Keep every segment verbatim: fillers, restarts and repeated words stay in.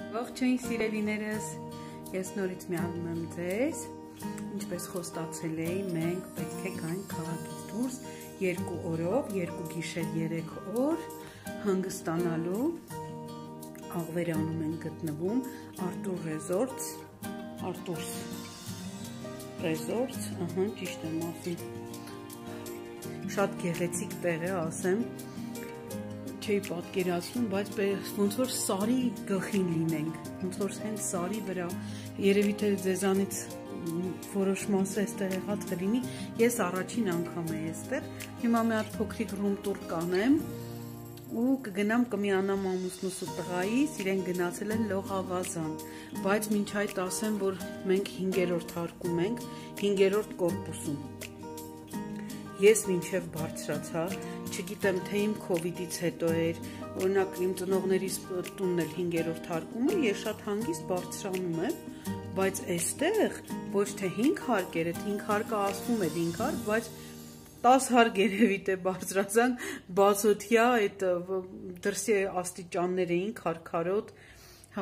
Ողջույն սիրելիներս, ես նորից միանում եմ ձեզ, ինչպես խոստացել էի, մենք պետք է գանք քաղաքից դուրս երկու օրով, երկու գիշեր, երեք օր հանգստանալու, Աղվերանում ենք գտնվում, Artur Resorts, Artur Resorts, ահա, ճիշտ եմ ասում, շատ գեղեցիկ տեղ է, ասեմ, չէի պատկերացնում, բայց ոնց որ սարի գլխին լինենք, ոնց որ հենց սարի վրա, երևի թե ձեզանից որոշ մասը այստեղ եղած կլինի, ես առաջին անգամ եմ այստեղ, հիմա մի հատ փոքրիկ ռում տուր կանեմ ու կգնամ կմիանամ ամուսնուս ու տղայիս, իրեն գնացել են Լողավազան, բայց մինչ այդ ասեմ, որ մենք հինգերորդ հարկում ենք, հինգերորդ կորպուսում։ Ես մինչև բարձրացա, չգիտեմ թե իմ քովիդից հետո էր, օրինակ իմ ծնողներիս տունն էլ հինգերորդ հարկում է, ես շատ հանգիստ բարձրանում եմ, բայց այստեղ ոչ թե հինգ հարկ էր, այդ հինգ հարկը ասվում էր հինգ հարկ, բայց տաս հարկ երևի թե բարձրացանք, բացօթյա այդ դրսի աստիճաններ էին քարքարոտ, հա,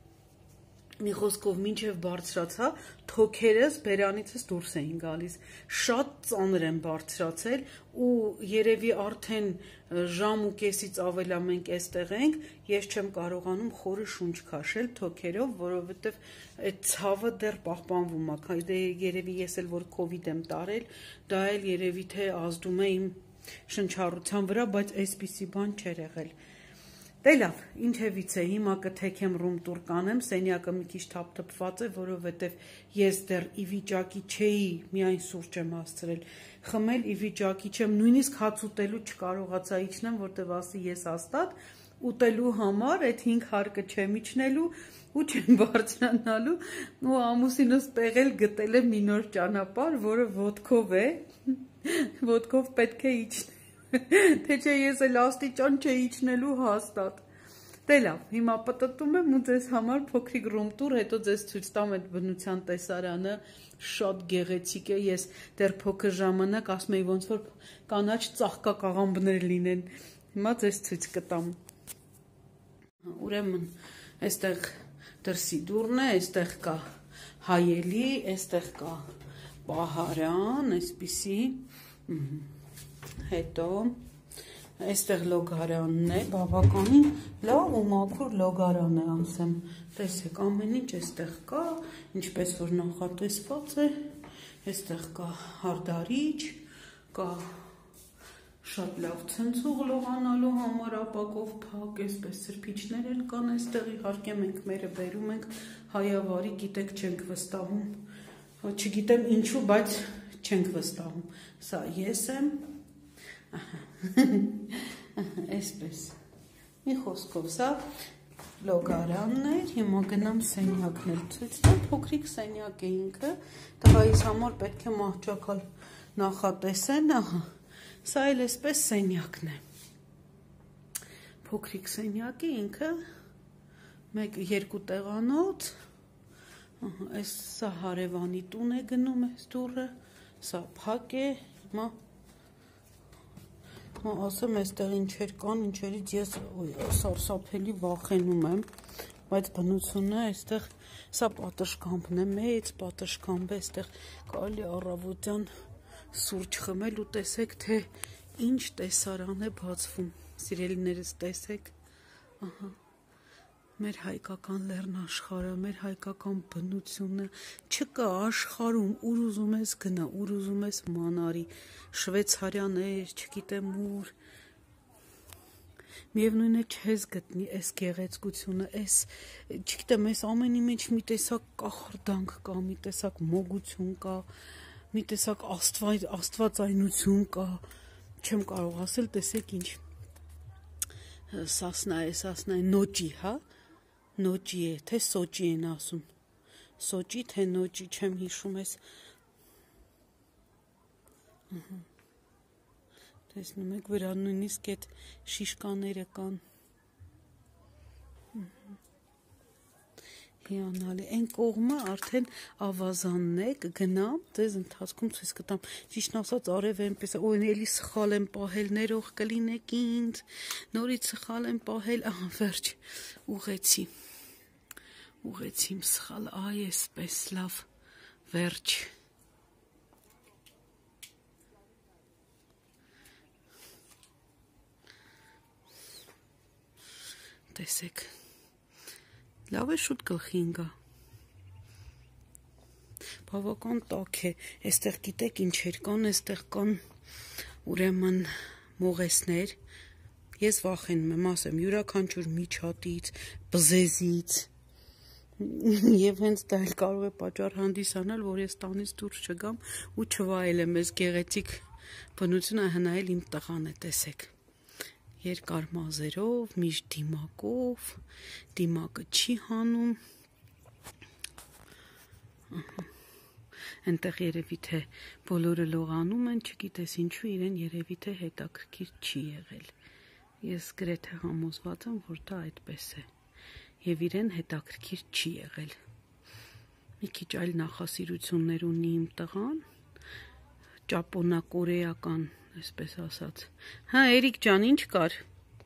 մի խոսքով մինչև բարձրացա, թոքերս բերանիցս դուրս էին գալիս, շատ ծանր եմ բարձրացել ու երևի արդեն ժամ ու կեսից ավելա մենք այստեղ ենք, ես չեմ կարողանում խորը շունչ քաշել թոքերով, որովհետև այդ ցավը դեռ պահպանվում է, դե երևի ես էլ որ քովիդ եմ տարել, դա էլ երևի թե ազդում է իմ շնչառության վրա, բայց այսպիսի բան չէր եղել։ Դե լավ, ինչևից է, հիմա կթեքեմ ռում տուր կանեմ, սենյակը մի քիչ թափթփված է, որովհետև ես դեռ ի վիճակի չէի, միայն սուրճ եմ հասցրել, խմել ի վիճակի չեմ, նույնիսկ հաց ուտելու չկարողացա իջնեմ, որտեվ ասի ես հաստատ ուտելու համար այդ հինգ հարկը չեմ իջնելու ու չեմ բարձրանալու ու ամուսինս տեղել գտել է մի նոր ճանապարհ, որը ոտքով է, ոտքով պետք է իջնել։ Թե չէ ես էլ աստիճան չէի իջնելու հաստատ։ Դե լավ, հիմա պտտում եմ ու ձեզ համար փոքրիկ ռում տուր, հետո ձեզ ցույց տամ այդ բնության տեսարանը, շատ գեղեցիկ է, ես դեռ փոքր ժամանակ ասում էի ոնց որ կանաչ ծաղկակաղամբներ լինեն, հիմա ձեզ ցույց կտամ։ Ուրեմն, այստեղ դրսի դուռն է, այստեղ կա հայելի, այստեղ կա պահարան, այսպիսի, հետո այստեղ լոգարանն է, բավականին լավ ու մաքուր լոգարան է, ասեմ, տեսեք, ամեն ինչ այստեղ կա, ինչպես որ նախատեսված է, այստեղ կա հարդարիչ, կա շատ լավ ցնցող լողանալու համար ապակով փակ, այսպես սրբիչներ էլ կան այստեղ, իհարկե մենք մերը բերում ենք հայավարի, գիտեք չենք վստահում, չգիտեմ ինչու, բայց չենք վստահում, սա ես եմ, այսպես, մի խոսքով, սա լոգարանն էր, հիմա գնամ սենյակն էլ ցույց տամ, փոքրիկ սենյակ է ինքը, տղայիս համար պետք է մահճակալ նախատեսեն, ահա, սա էլ այսպես սենյակն է, փոքրիկ սենյակ է ինքը, մեկ երկու տեղանոց, այս սա հարևանի տուն է գնում այս դուռը, սա փակ է, հիմա ասեմ այստեղ ինչեր կան, ինչերից ես սարսափելի վախենում եմ, բայց բնությունը այստեղ սա պատշգամբն է, մեծ պատշգամբ է, այստեղ կարելի առավոտյան սուրճ խմել ու տեսեք, թե ինչ տեսարան է բացվում, սիրելիներս տեսեք, ահա, մեր հայկական լեռնաշխարհը, մեր հայկական բնությունը, չկա աշխարհում, ուր ուզում ես գնա, ուր ուզում ես մանարի, շվեյցարիաներ, չգիտեմ ուր, միևնույն է չես գտնի այս գեղեցկությունը, այս, չգիտեմ, այս ամենի մեջ մի տեսակ կախարդանք կա, մի տեսակ մոգություն կա, մի տեսակ աստվածայնություն կա, չեմ կարող ասել, տեսեք ինչ, սասնա է, սասնա է, նոճի, հա, նոճի է, թե սոճի են ասում, սոճի, թե նոճի, չեմ հիշում ես, տեսնում եք վրա նույնիսկ այդ շիշկաները կան, հիանալի, այն կողմը արդեն ավազանն է, կգնամ, ձեզ ընթացքում ցույց կտամ, ճիշտ ասած արև այնպես է, օ, էլի սխալ եմ պահել, ներող կլինեք ինձ, նորից սխալ եմ պահել, ահա, վերջ, ուղեցի, ուղեցիմ սխալ, այ էսպես լավ, վերջ։ Տեսեք, լավ է շուտ գլխին գա։ Բավական տաք է, այստեղ գիտեք ինչեր կան, այստեղ կան ուրեմն մողեսներ, ես վախենում եմ, ասեմ, յուրաքանչյուր միջատից, բզեզից, եւ հենց դա էլ կարող է պատճառ հանդիսանալ, որ ես տանից դուրս չգամ ու չվայելեմ այս գեղեցիկ բնությունը, հնայել իմ տղան է, տեսեք, երկար մազերով, միշտ դիմակով, դիմակը չի հանում, Այնտեղ երևի թե բոլորը լողանում են, չգիտես ինչու իրեն երևի թե հետաքրքիր չի եղել։ Ես գրեթե համոզված եմ, որ դա այդպես է։ Եվ իրեն հետաքրքիր չի եղել։ Մի քիչ այլ նախասիրություններ ունի իմ տղան, ճապոնա-կորեական, այսպես ասած։ Հա, Էրիկ ջան, ինչ կար։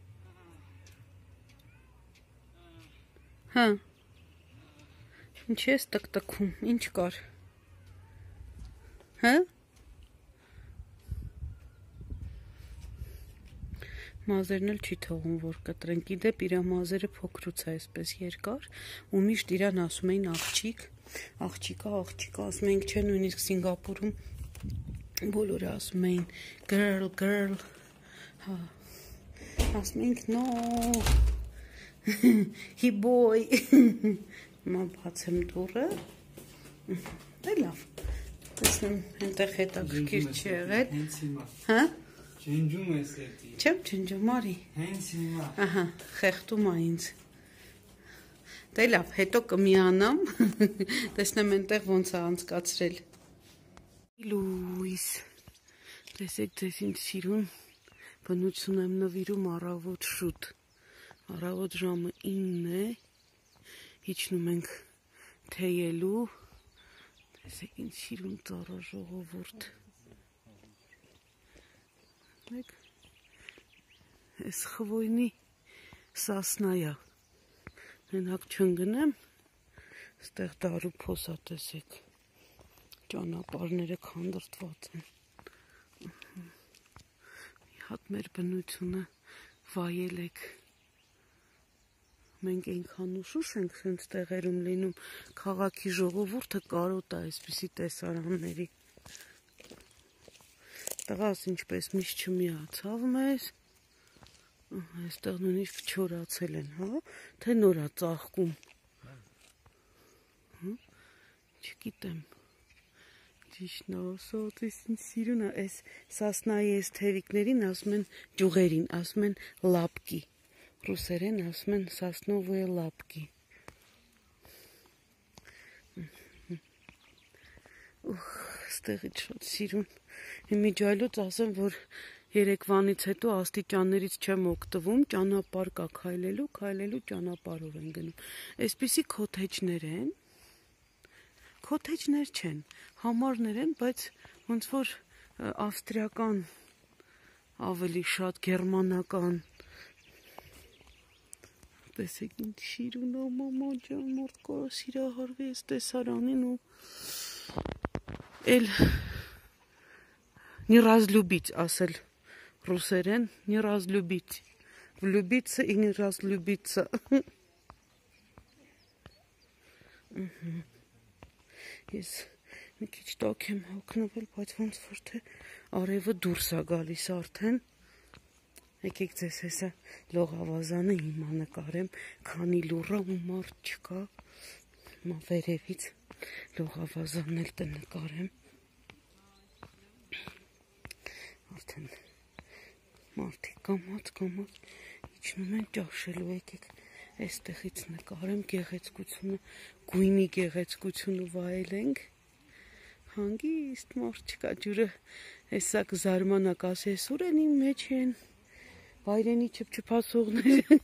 Հա։ Ինչ ես տկտկում, ինչ կար։ Հա։ Մազերն էլ չի թողում, որ կտրեն, գիտեպ իրա մազերը փոքրուց է այսպես երկար, ու միշտ իրան ասում էին աղջիկ, աղջիկա, աղջիկա, ասում էինք չէ, նույնիսկ Սինգապուրում բոլորը ասում էին girl, girl, հա, ասում էինք no, he boy, մա բացեմ դուռը, դե լավ, տեսնեմ, հենտեղ հետաքրքիր չի եղել, հա, Ջնջում ես էդի։ Չեմ ջնջում, արի։ Հենց հիմա։ Ահա, խեղդում ա ինձ։ Դե լավ, հետո կմիանամ, տեսնեմ այնտեղ ոնց է անցկացրել։ Լույս, տեսեք ձեզ ինձ սիրուն, բնություն եմ նվիրում առավոտ շուտ, առավոտ ժամը ինն է, իջնում ենք թեյելու, տեսեք ինձ սիրուն ծառա ժողովուրդ։ Մեկ, ես խվոյնի սասնայա, մենակ չնգնեմ, ստեղ դարու փոսա տեսեք, ճանապարհները քանդրտված են, մի հատ մեր բնությունը վայելեք, մենք այնքան ուշուշ ենք սենց տեղերում լինում, քաղաքի ժողովուրդը կարոտ է այսպիսի տեսարանների, տղաս ինչպես միշտ չմիացավ մեզ, այստեղ նույնիսկ չորացել են, հա, թե նոր է ծաղկում, չգիտեմ, ճիշտն ասած, ես ինձ սիրուն է, այս սասնայի այս թևիկներին ասում են ջուղերին, ասում են լապկի, ռուսերեն ասում են սասնովые լապկի, ուխ, ստեղից շատ սիրուն, իմիջայլոց ասեմ, որ երեկվանից հետո աստիճաններից չեմ օգտվում, ճանապարհ կա քայլելու, քայլելու ճանապարհով են գնում, այսպիսի քոթեջներ են, քոթեջներ չեն, համարներ են, բայց ոնց որ ավստրիական, ավելի շատ գերմանական, տեսեք ինձ սիրուն է, մամա ջան, մարդ կարա սիրահարվի այս տեսարանին ու էլ не разлюбить ասել ռուսերեն, не разлюбить, влюбиться и не разлюбиться, ես մի քիչ տաք եմ հոգնվել, բայց ոնց որ թե արևը դուրս է գալիս արդեն, եկեք ձեզ հեսա լողավազանը հիմա նկարեմ, քանի լուռա ու մարդ չկա, հիմա վերևից լողավազանն էլ կնկարեմ, արդեն մարդիկ կամած կամած իջնում են ճաշելու, եկեք այստեղից նկարեմ գեղեցկությունը, գույնի գեղեցկությունը վայելենք, հանգիստ մարդ չկա, ջուրը հեսա կզարմանակ ասի, ես ուր են իմ մեջ են, վայրենի չփչփացողներ,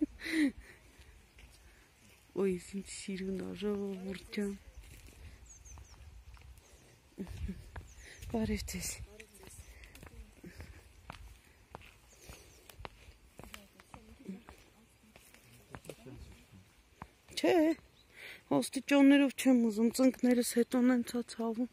ոյ ինձ սիրուն ա ժողովուրդ ջան, բարև ձեզ, չէ, Ոստիճոններով չեմ ուզում, ծնկներս հետոն են ցացավում։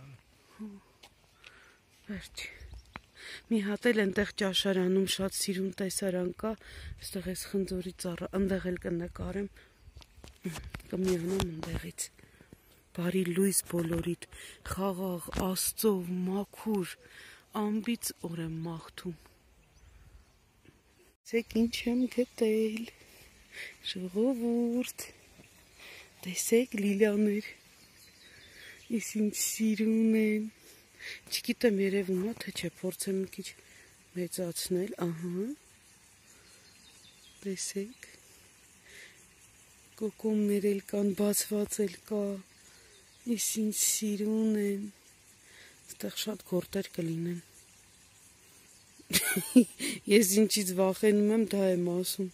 Վերջ։ Մի հատ էլ այնտեղ ճաշարանում շատ սիրուն տեսարան կա, այստեղ էս խնձորի ծառը, այնտեղ էլ կնկարեմ։ Կմիանամ այնտեղից։ Բարի լույս բոլորիդ, խաղաղ, աստծով, մաքուր, ամբից օր եմ մաղթում։ Տեսեք ինչ եմ գտել։ Ժողովուրդ։ Տեսեք լիլաներ։ Իս ինչ սիրուն են։ Չգիտեմ երևում է, թե չէ, փորձեմ մի քիչ մեծացնել, ահա։ Տեսեք։ Կոկոմներ էլ կան, բացված էլ կա։ Իս ինչ սիրուն են։ Այդտեղ շատ գործեր կլինեն։ Ես ինչից վախենում եմ, դա եմ ասում։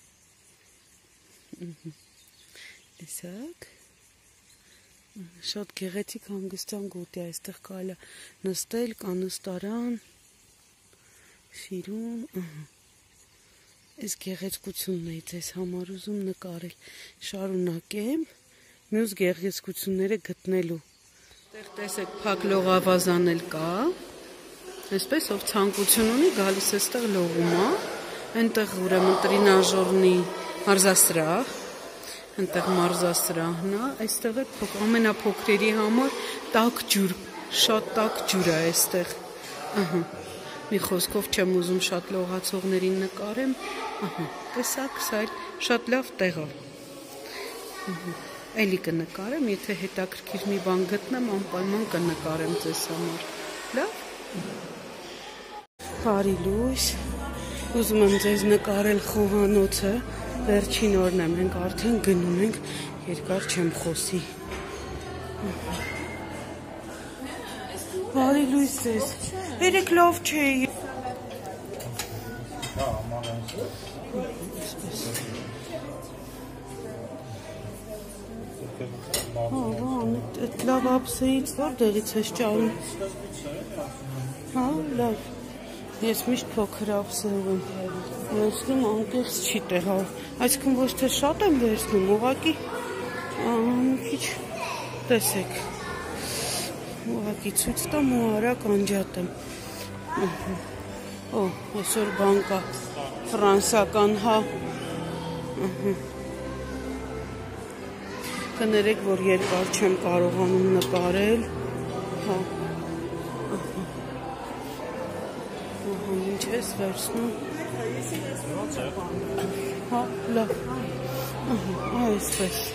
Տեսակ։ Շատ գեղեցիկ հանգստյան գոտի է, այստեղ կարելի է նստել, կա նստարան, սիրուն, այս գեղեցկությունն էի ձեզ համար ուզում նկարել, շարունակեմ, մյուս գեղեցկությունները գտնելու։ Այստեղ տեսեք փակ լողավազան էլ կա, այսպես ով ցանկություն ունի գալիս է այստեղ լողում է, այնտեղ ուրեմն տրինաժորնի մարզասրահ, Այնտեղ մարզասրահն է, այստեղ է ամենափոքրերի համար տաք ջուր, շատ տաք ջուր է այստեղ։ Ահա։ Մի խոսքով չեմ ուզում շատ լողացողներին նկարեմ։ Ահա, տեսակ, սա էլ շատ լավ տեղ է։ Էլի կնկարեմ, եթե հետաքրքիր մի բան գտնեմ, անպայման կնկարեմ ձեզ համար։ Լավ։ Բարի լույս։ Ուզում եմ ձեզ նկարել խոհանոցը։ Վերջին օրն եմ, մենք արդեն գնում ենք, երկար չեմ խոսի։ Բարի լույս ձեզ, երեք լավ չէի։ Այդ լավ ապսեից որտեղից ես ճարում։ Հա, լավ։ Ես միշտ փոքր ապսեով եմ վերցնում, անկեղծ չի տեղալ։ Այսքան ոչ թե շատ եմ վերցնում, ուղղակի մի քիչ տեսեք։ Ուղղակի ցույց տամ ու արագ անջատեմ։ Օ, այսօր բան կա ֆրանսական, հա։ Կներեք, որ երկար չեմ կարողանում նկարել, հա։ Ինչ ես վերցնում։ Հա, լավ։ Այսպես։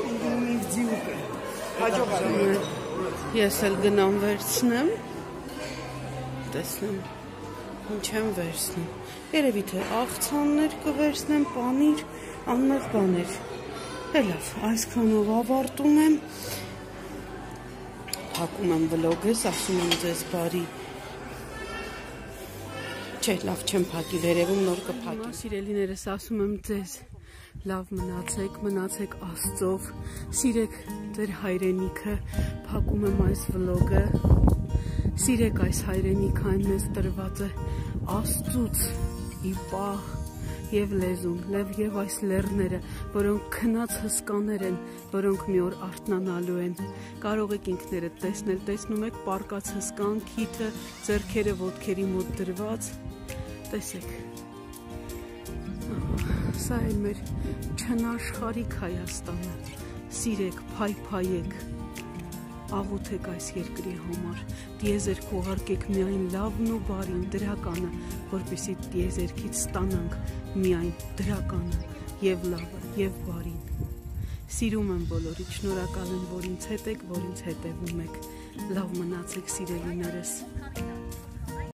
Ես էլ գնամ վերցնեմ։ Տեսնեմ, ինչ եմ վերցնում։ Երևի թե աղցաններ կվերցնեմ, պանիր, աննավ բաներ։ Լավ, այսքանով ավարտում եմ։ Փակում եմ վլոգս, ասում եմ ձեզ բարի։ Չէ, լավ չեմ փակի, վերևում նոր կփակի։ Սիրելիներս, ասում եմ ձեզ, լավ մնացեք, մնացեք Աստծով, սիրեք ձեր հայրենիքը, փակում եմ այս վլոգը, սիրեք այս հայրենիքը, այն մեզ տրված է Աստծուց ի պահ եւ լեզուն, լև եւ այս լեռները, որոնք քնած հսկաներ են, որոնք մի օր արթնանալու են։ Կարող եք ինքներդ տեսնել, տեսնում եք պարկած հսկան, քիթը, ձեռքերը ոտքերի մոտ դրված։ Տեսեք։ Սա է մեր չնաշխարհիկ Հայաստանը։ Սիրեք, փայփայեք, աղոթեք այս երկրի համար, տիեզերք ուղարկեք միայն լավն ու բարին, դրականը, որպեսզի տիեզերքից ստանանք միայն դրականը, եւ լավը, եւ բարին։ Սիրում եմ բոլորիդ, շնորհակալ եմ, որ ինձ հետ եք, որ ինձ հետևում եք։ Լավ մնացեք, սիրելիներս։